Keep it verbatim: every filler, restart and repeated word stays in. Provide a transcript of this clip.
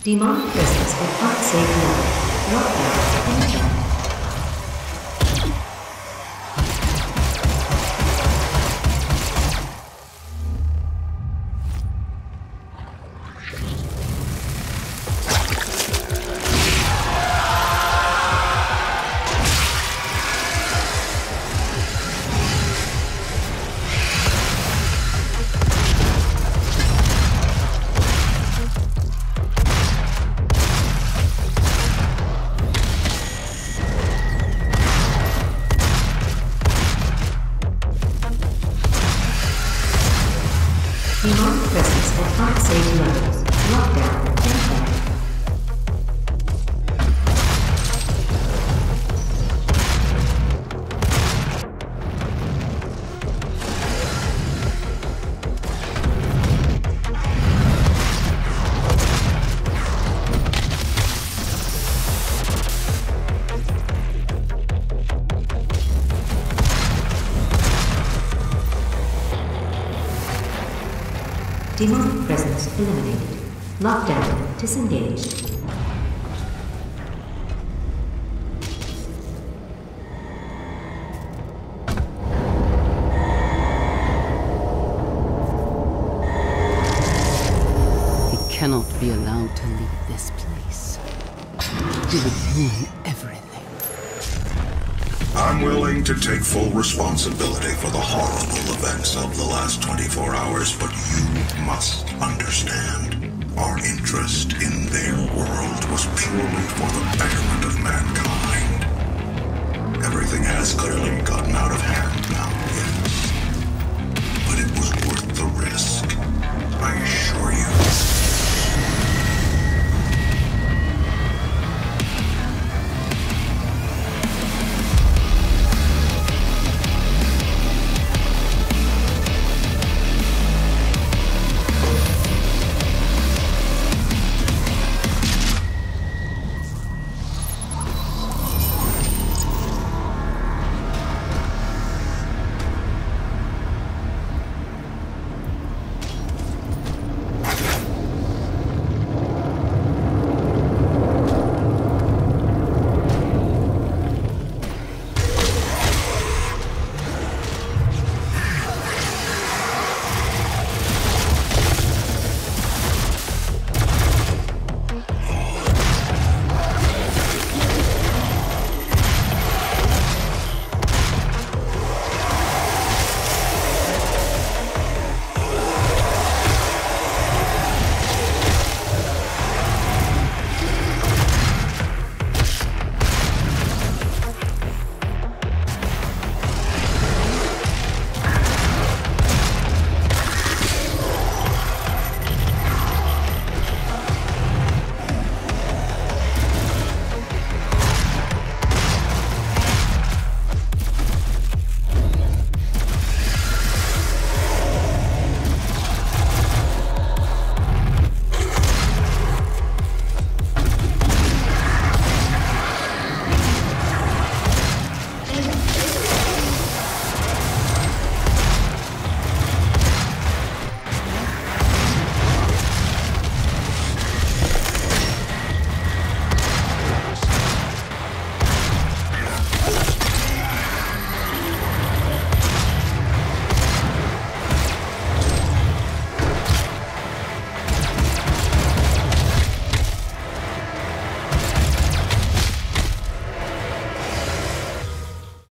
Demonic presence with unsafe level. Lockdown. Enter. Demonic presence at unsafe levels. Lockdown. Enter. Demonic presence eliminated. Lockdown disengaged. He cannot be allowed to leave this place. He would ruin everything. I'm willing to take full responsibility for the horrible events of the last twenty-four hours, but you must understand. Our interest in their world was purely for the betterment of mankind.